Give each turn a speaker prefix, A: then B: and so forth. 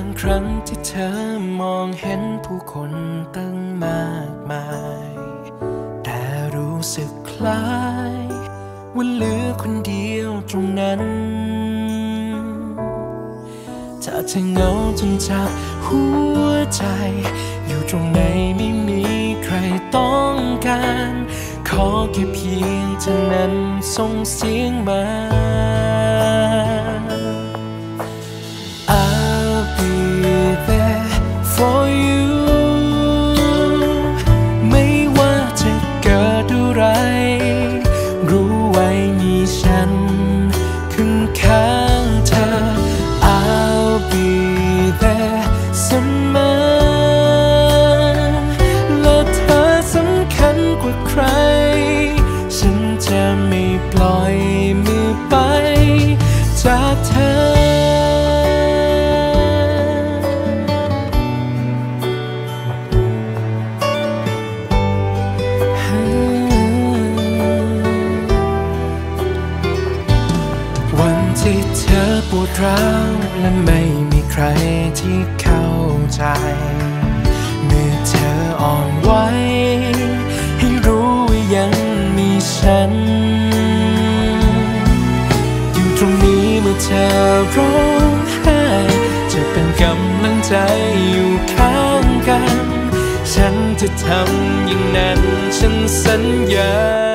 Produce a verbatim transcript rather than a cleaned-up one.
A: างครั้งที่เธอมองเห็นผู้คนตั้งมากมายแต่รู้สึกคล้ายว่าเหลือคนเดียวตรงนั้นถ้าเธอเหงาจนจับหัวใจอยู่ตรงไหนไม่มีใครต้องการขอแค่เพียงเธอนั้นส่งเสียงมา I'll be there for you ไม่ว่าจะเกิดอะไรรู้ไว้มีฉันข้างข้างเธอ I'll be there เสมอและเธอสำคัญกว่าใครฉันจะไม่ปล่อยมือไปจากเธอวันที่เธอปวดร้าวและไม่มีใครที่เข้าใจเมื่อเธออ่อนไหวให้รู้ว่ายังมีฉันอยู่ตรงนี้เมื่อเธอร้องไห้จะเป็นกำลังใจอยู่ข้างกันฉันจะทำอย่างนั้นฉันสัญญา